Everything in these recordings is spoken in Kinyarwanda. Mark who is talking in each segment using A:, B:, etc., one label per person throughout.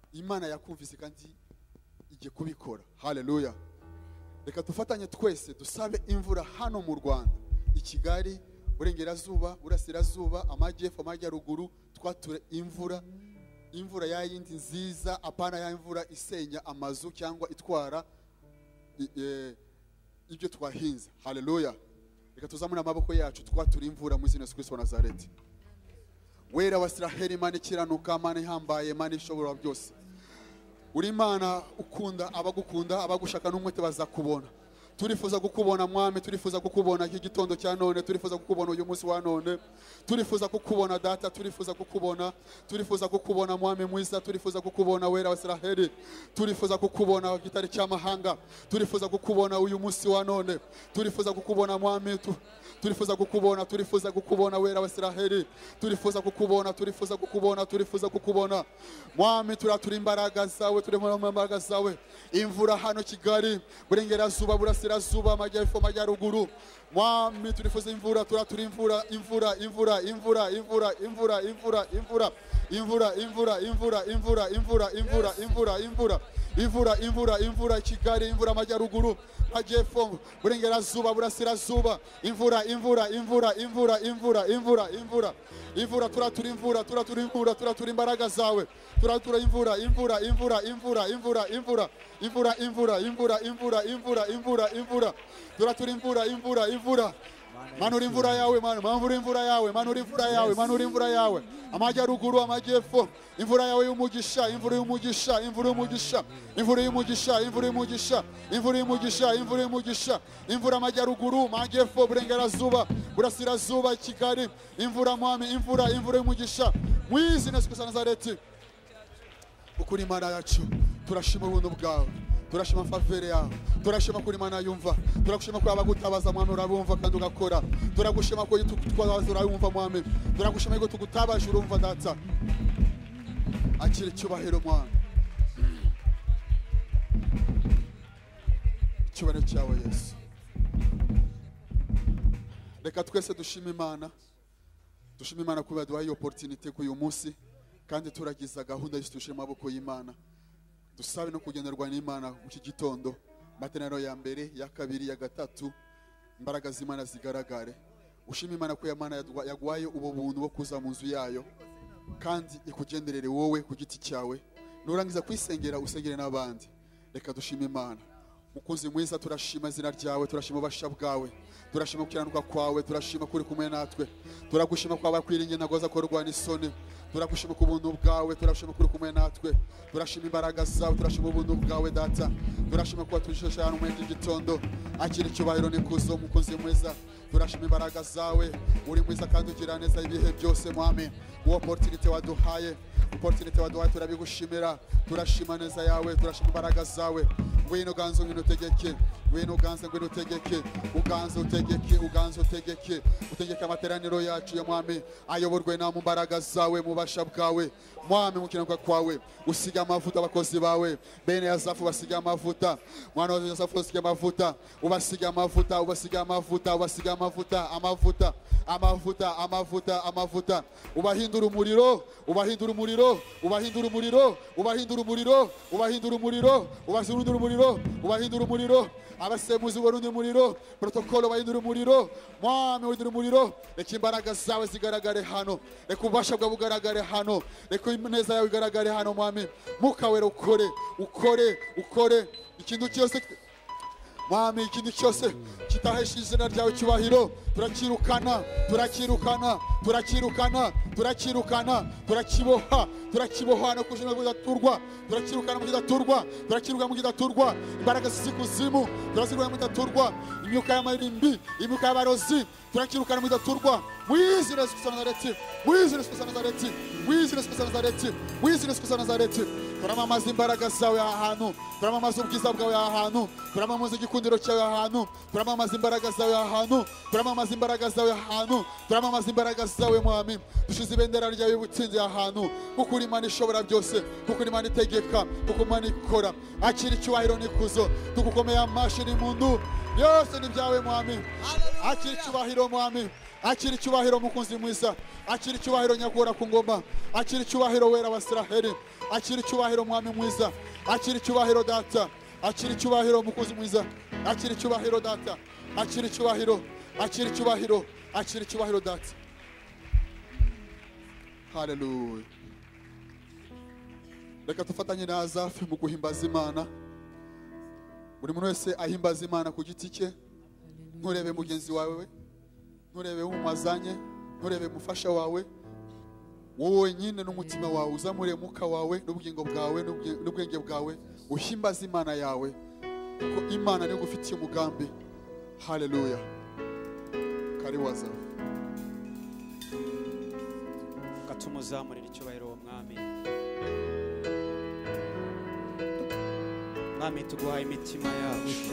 A: Imana yakumvise kandi igiye kubikora. Haleluya. Reka dufatanye twese dusabe imvura hano mu Rwanda, i Kigali, Burengerazuba, Burasirazuba, Amajyepfo, Amajyaruguru, twature imvura ya yindi nziza, apana ya imvura isenya amazu cyangwa itwara ibyo twahinze. Haleluya. Reka tuzamure amaboko yacu twature imvura mu izina rya Yesu Kristo wa Nazareti. Wera wa Israheli, Imana ikiranuka, Imana ihambaye, Imana ishobora byose. Uri Imana ukunda abagukunda, abagushaka n'umwete bazakubona. Turifuza kukubona Mwami, turifuza kukubona iki gitondo cya none, turifuza kukubona uyu munsi wa none, turifuza kukubona Data, turifuza kukubona Mwami mwiza, turifuza kukubona Wera wa Israheli, turifuza kukubona gitari cy'amahanga, turifuza kukubona uyu munsi wa none, turifuza kukubona Mwami, turifuza kukubona Wera wa Israheli, turifuza kukubona Mwami, turi imbaraga zawe, turi mu imbaraga zawe. Imvura hano Kigali, Burengerazuba, Burasirazuba, Amajyepfo, Amajyaruguru, Mwami turifuza imvura, turi imvura Kigali, imvura Amajyaruguru, Amajyepfo, Burengerazuba, Burasirazuba, imvura turi imbaraga zawe, turi imvura manura imvura yawe, manura imvura yawe, Amajyaruguru, Amajyepfo, imvura yawe y'umugisha, imvura Amajyaruguru, Amajyepfo, Burengerazuba, Burasirazuba, Kigali, imvura Mwami, imvura y'umugisha mu izina rya Nazareti. Ukuri Imana yacu, turashima ubuntu bwawe, turashima favere yawe, turashima kuri Imana yumva, turagushima ko abagutabaza Mwami urabumva kandi ugakora, turagushima ko twabaza urabumva Mwami, turagushima ko tugutabaje urumva Data. Akira icyubahiro Mwami, icyubahiro cyawe Yesu. Reka twese dushime Imana kuba duhaye opportunity ku uyu munsi, kandi turagiza gahunda y'istushe maboko y'Imana. Dusabe no kugenderwa n'Imana mu iki gitondo, materaniro ya mbere, ya kabiri, ya gatatu, imbaraga z'Imana zigaragare. Ushime Imana ko Imana yagwaye ubu buntu bwo kuza mu nzu yayo, kandi ikugenderere wowe ku giti cyawe, nurangiza kwisengera usengere n'abandi. Reka dushime Imana. Mukunzi mwiza, turashima izina ryawe, turashima ubasha bwawe, turashima ukiranuka kwawe, turashima kuri kumwe natwe, turagushima kwa bakwiringiye ntagoza korwa n'isoni, turagushima ku buntu bwawe, turashima kuri kumwe natwe, turashima imbaraga zawe, turashima ubuntu bwawe Data, turashima kuba tujisha hano muri iki gitondo. Akira icyubahiro n'ikuzo mukunzi mwiza, turashima imbaraga zawe, uri mwiza kandi ugira neza ibihe byose Mwami. Opportunity waduhaye turabigushimira, turashima neza yawe, turashima imbaraga zawe. Ngwino ganzo ngwino tegeke, utegeke amateraniro yacu ya Mwami, ayoborwe na mu mbaraga zawe, mu basha bwawe Mwami, mukiranuka kwawe. Usiga amavuta abakozi bawe, bene Yasafu basiga amavuta, mwana wa Yasafu basiga amavuta, ubasiga amavuta, ubahindura umuriro, abasemuzi barundi umuriro, protokolo bahindura umuriro Mwami, windura umuriro. Reka imbaraga zawe zigaragare hano, reka ubasha bwawe bugaragare hano, reka ineza yawe igaragare hano Mwami. Mukawera ukore ikintu cyose Mwami, ikintu cyose kitahesha izina ryawe cyubahiro, turakirukana, turakiboha no kujina kudaturwa, turakirukana mu kidaturwa, imbaraga z'ikuzimu turazirwanya mu kidaturwa, imyuka y'amarimbi, imyuka y'abarozi turakirukana mu kidaturwa, mu izina rya Nazareti. Turamamaza imbaraga zawe ahantu, turamamaza ubwiza bwawe ahantu, turamamaza igikundiro cyawe ahantu, turamamaza imbaraga zawe Mwami. Dushize ibendera ryawe y'ubutsinzi ahantu, kuko uri Imana ishobora byose, kuko uri Imana itegeka, kuko Imana ikora. Akira icyubahiro n'ikuzo, tugukomeye amashyi n'impundu, byose ni byawe Mwami. Akira icyubahiro Mwami, akira icyubahiro mukunzi mwiza, akira icyubahiro nyakura ku ngoma, akira icyubahiro Wera wa Israheli, akira icyubahiro mwami mwiza, akira icyubahiro data, akira icyubahiro mukozi mwiza, akira icyubahiro data, akira icyubahiro, akira icyubahiro, akira icyubahiro data. Hallelujah. Reka tufatanye na Azafu mu guhimbaza Imana. Buri muntu wese ahimbaza Imana ku giti cye, nturebe mugenzi wawe, nturebe umwazanye, nturebe mufasha wawe, wowe nyine n'umutima wawe uzamure muka wawe n'ubugingo bwawe n'ubwenge bwawe, uhimbaza Imana yawe kuko Imana niyo gufitiye umugambi. Hallelujah. Karibu Azafu.
B: Katumuzamurira icyubahiro uwo mwami. Mwami tuguhaye imitima yacu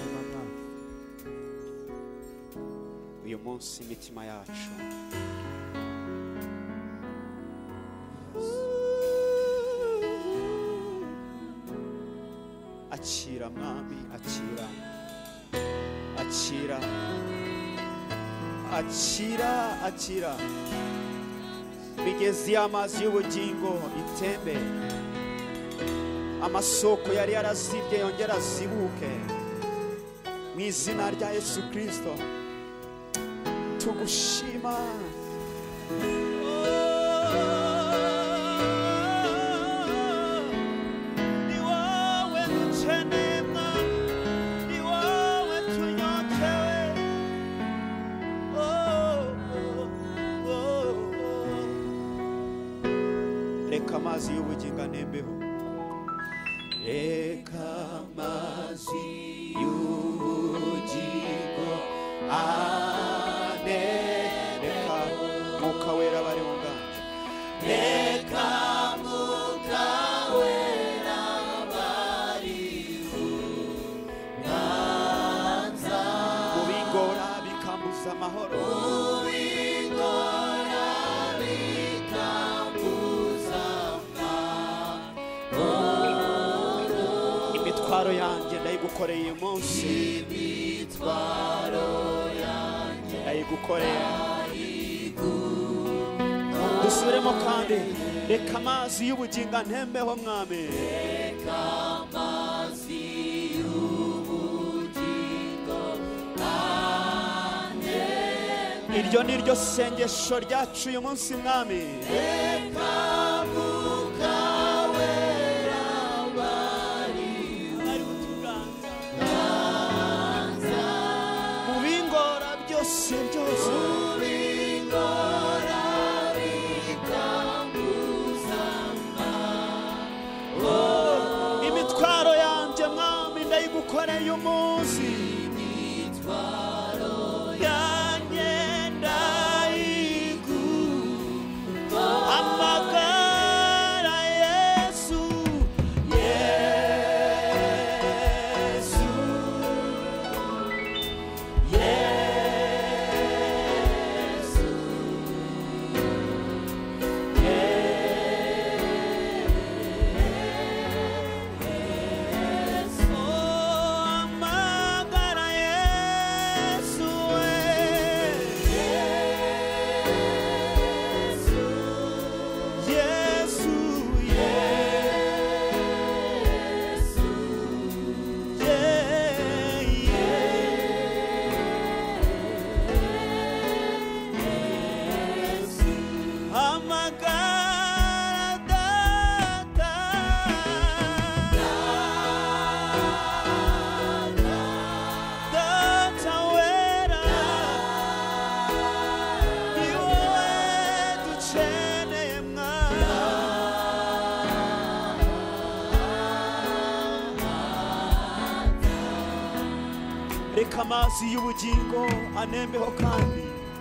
B: uyu munsi, imitima yacu akira mwami, akira, akira, akira, akira. Migezi y'amazi y'ubugingo itembe, amasoko yari yarazibye yongera azibuke mu izina rya Yesu Kristo. Tugushima, ni wowe dukeneye mwami, ni wowe tunyotewe. Reka amazi y'ubugingo anembeho, reka amazi y'ubugingo reka Mwuka Wera bari mu nganje, reka Mwuka Wera bari mu nganje, mu bingora bikambuza amahoro, imitwaro yanjye ndayigukoreye uyu munsi, imitwaro yanjye ndayigukoreye. Dusubiremo kandi, reka amazi y'ubugingo antembeho mwami, reka amazi y'ubugingo antembeho. Iryo ni ryo sengesho ryacu uyu munsi mwami, reka Mwuka Wera bari utuganza, mu bingora byose byose, imitwaro yanjye mwami ndayigukoreye umunsi, imitwaro yanjye ndayiguhamagara Yesu, Yesu, Yesu, Magara Yesu, Yesu, Yesu, Magara Data, Data Wera, ni wowe dukeneye mwami. Reka amazi y'ubugingo anembeho kandi,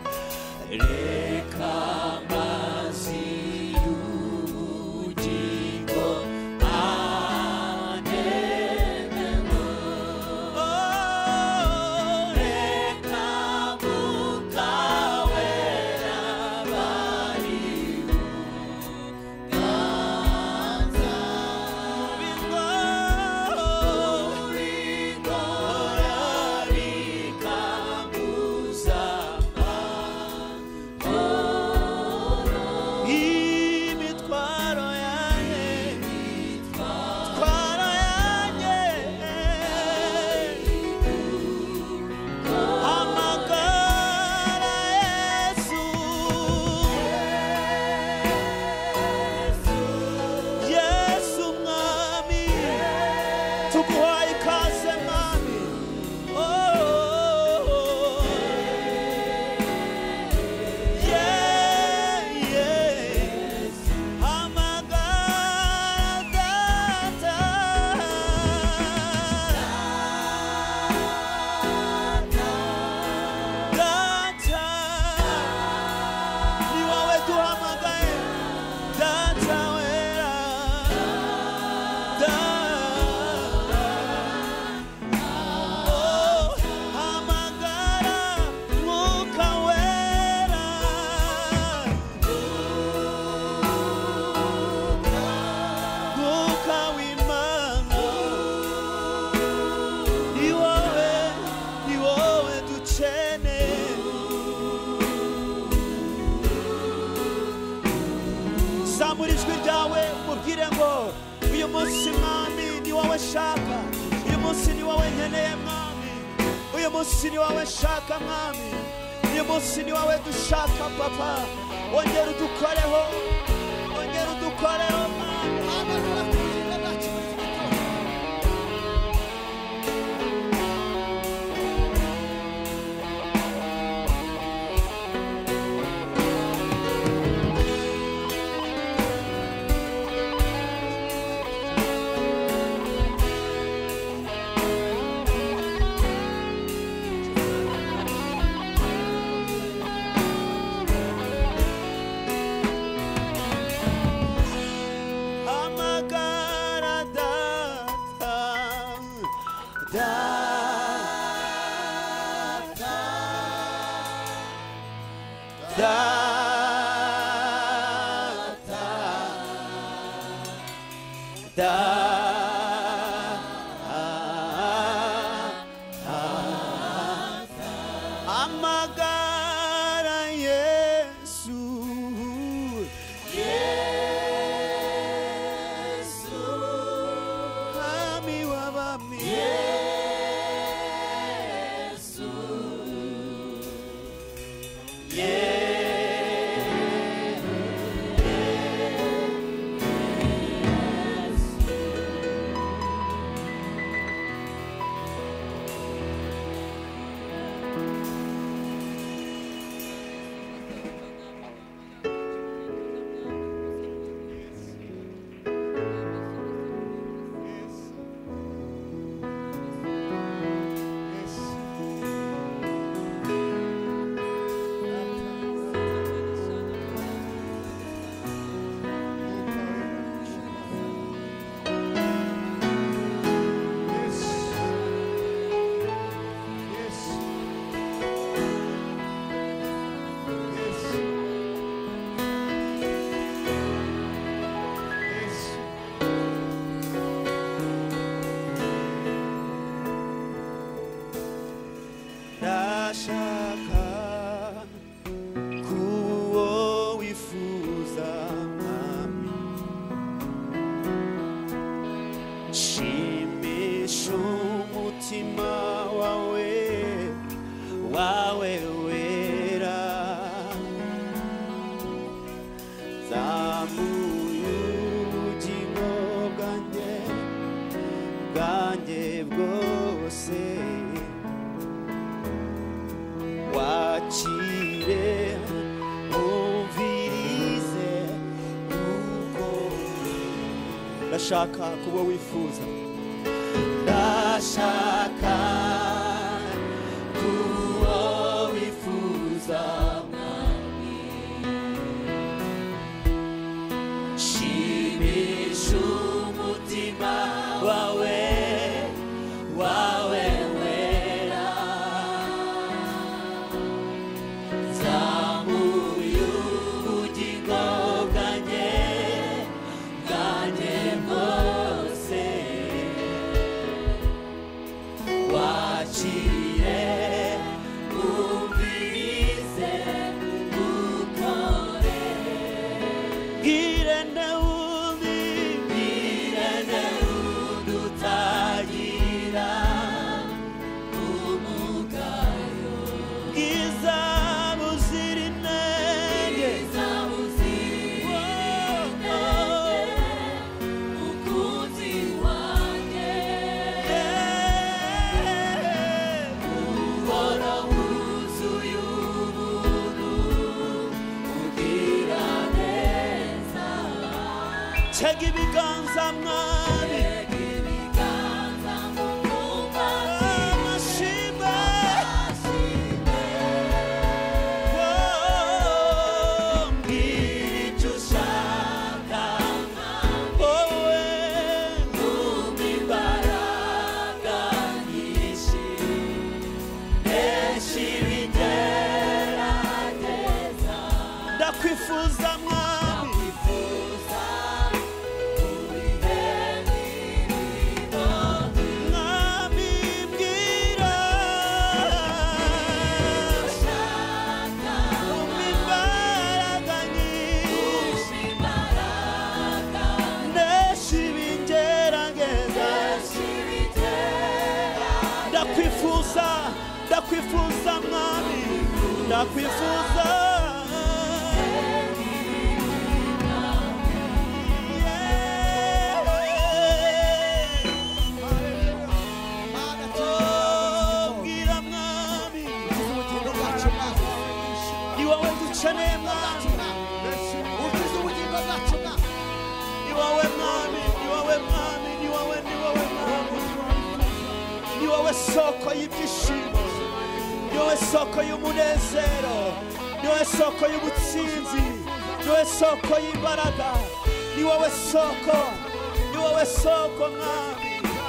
B: reka amazi y'ubugingo anembeho. Reka Mwuka Wera bari mu nganje, mu bingora bikambuza amahoro. uyu munsi mwami ni wowe shaka, uyu munsi ni wowe nkeneye mwami, uyu munsi ni wowe shaka mwami, uyu munsi ni wowe dushaka papa. Ongera udukoreho, ongera udukoreho mwami. Ndashaka kuba wifuza, ndashaka kuba wifuza mwami, shimisha umutima wawe wawe wera, zamuye ubugingo bwanjye bwose, wakire umvirize ukore, girene undi utagira umugayo, bwiza buzira inenge, mukunzi wanjye, uhora wuzuye ubuntu, ugira neza, tega ibiganza mwami, amashimwe, mbwira icyo ushaka wowe, umpa imbaraga nyinshi, nesha ibigerageza, ndakwifuza mwami, ndakwifuza uri hejuru ndakwifuza mwami ndakwifuza bwira mwami ni wowe dukeneye mwami ni wowe mwami ni wowe mwami ni wowe mwami ni wowe soko y'ibyishimo ni wowe soko y'umunezero ni wowe soko y'ubutsinzi ni wowe soko y'imbaraga ni wowe soko mwami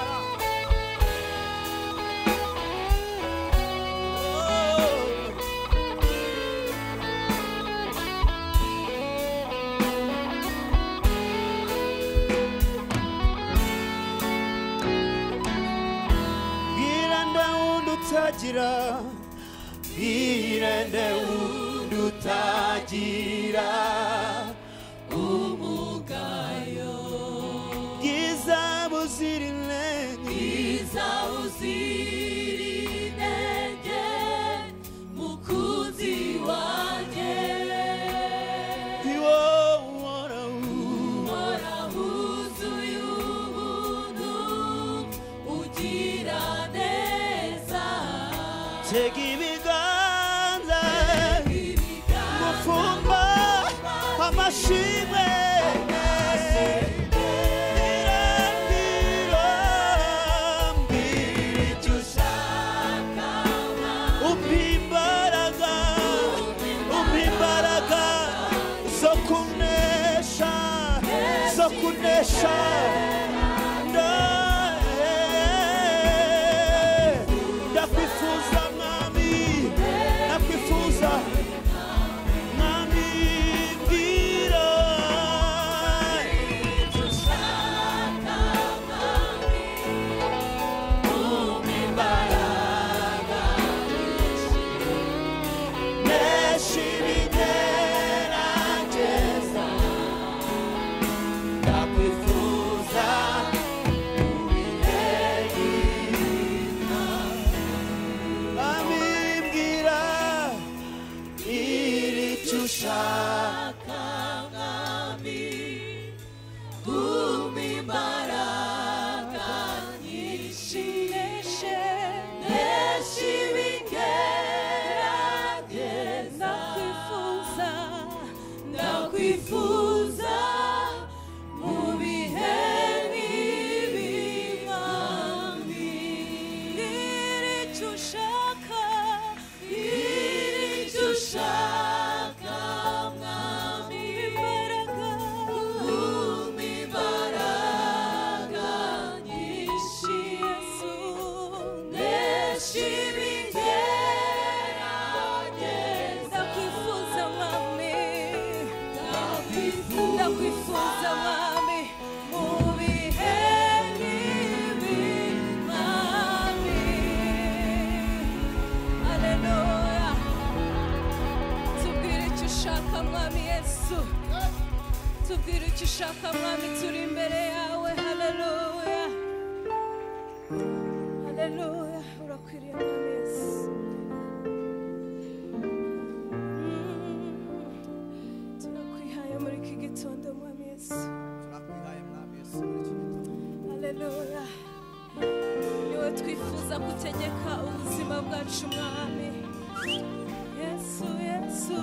B: utagira irende utagira umugayo bwiza buzira inenge mukunzi wanjye iwo warahuzuye ubuntu ugira neza tega ibiganza gufumba amashimwe kunesha ndakwifuza mwami ndakwifuza mwami mbwira dushaka mwami umimbaraga neshibigerageza ndakwifuza ushaka mwami umimbaraga nyinshi neshibigerageza ndakwifuza mu bihe bibi mwami icyo ushaka ndakwifuza mwami mu bihe bibi mwami haleluya tubwire icyo ushaka mwami Yesu tubwire icyo ushaka mwami turi imbere yawe haleluya haleluya urakwiriye mwami Yesu muri iki gitondo mwami Yesu haleluya niwe twifuza gutegeka ubuzima bwacu mwami Yesu Yesu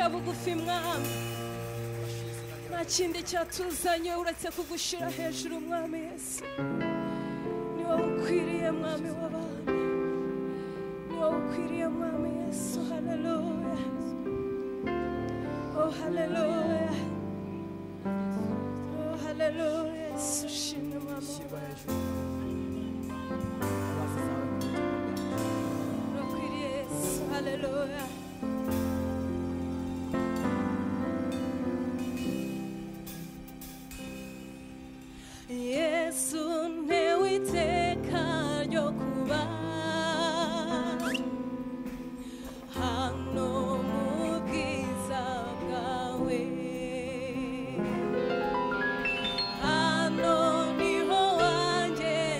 C: kwicisha bugufi mwami nta kindi cyatuzanye uretse kugushira hejuru mwami Yesu ni wowe ukwiriye mwami w'abami ni wowe ukwiriye mwami Yesu haleluya oh haleluya oh haleluya Yesu shimwe mwami ukwiriye Yesu haleluya Yesu ntewe iteka ryo kuba hano mu bwiza bwawe hano niho wanjye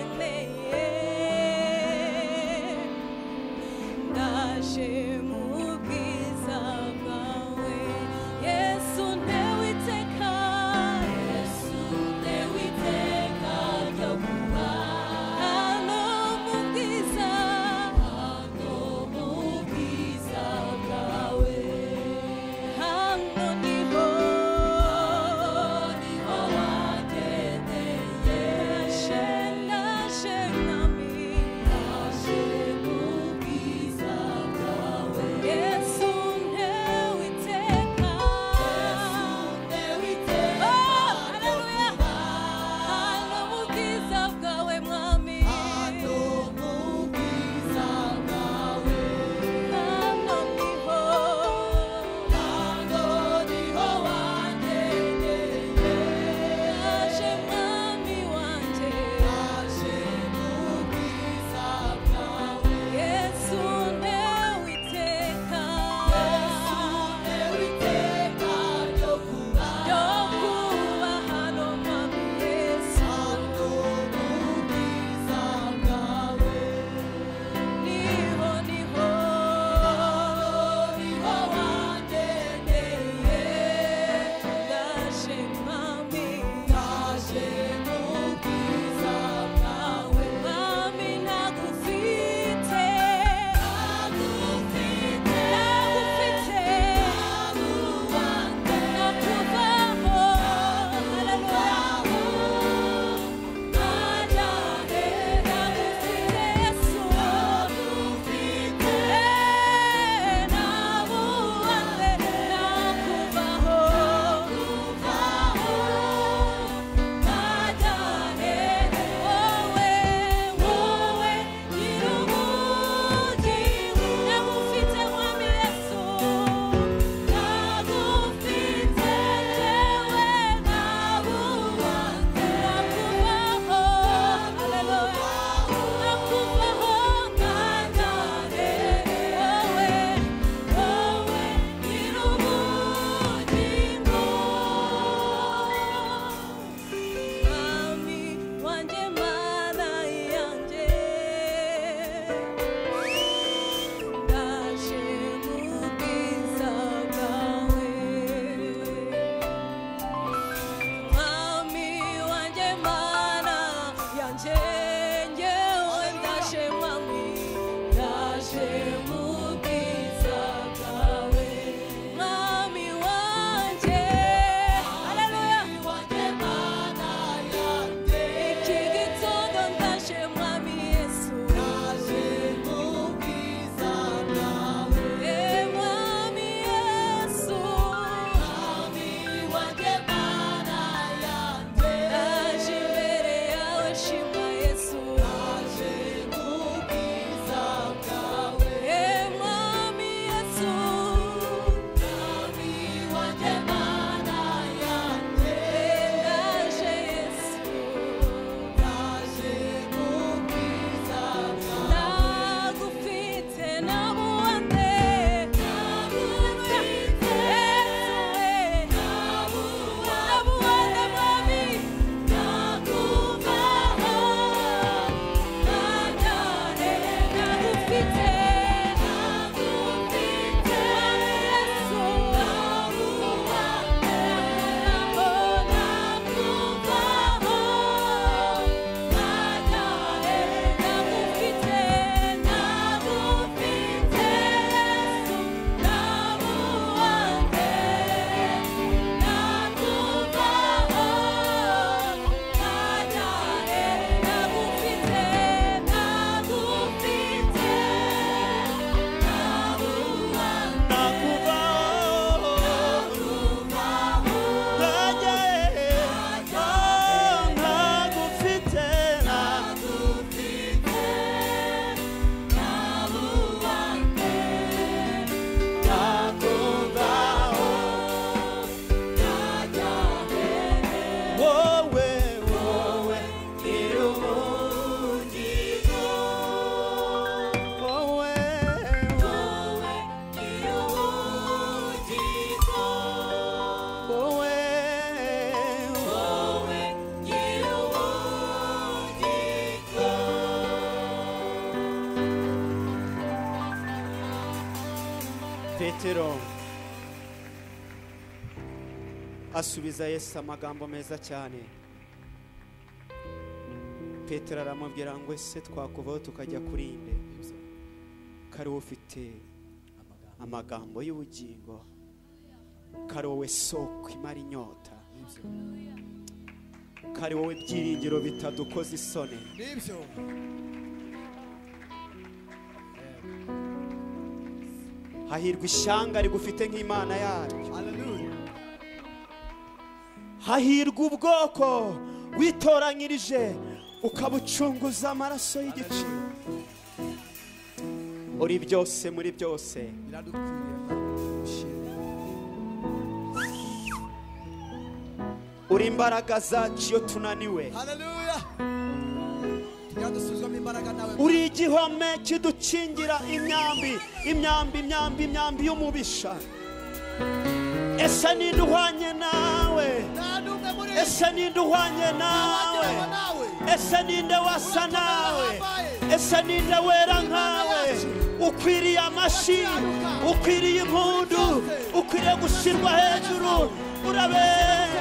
B: Petero asubiza Yesu amagambo meza cyane. Petero aramubwira ngo ese twakuvaho tukajya kuri inde? Kari ufite amagambo y'ubugingo, kari wowe soko imara inyota, kari wowe byiringiro bitadukoza isoni. Hahirwa ishyanga rigufite nk'Imana yaryo. Hahirwa ubwoko witoranyirije ukabucunguza amaraso y'igiciro. Uri byose muri byose. Uri imbaraga zacu iyo tunaniwe. Uri igihome kidukingira imyambi y'umubisha. Ese ninde uhwanye nawe? Ese ninde uhwanye nawe? Ese ninde wasa nawe? Ese ninde wera nkawe? Ukwiriye amashyi, ukwiriye impundu, ukwiriye gushyirwa hejuru. Urabera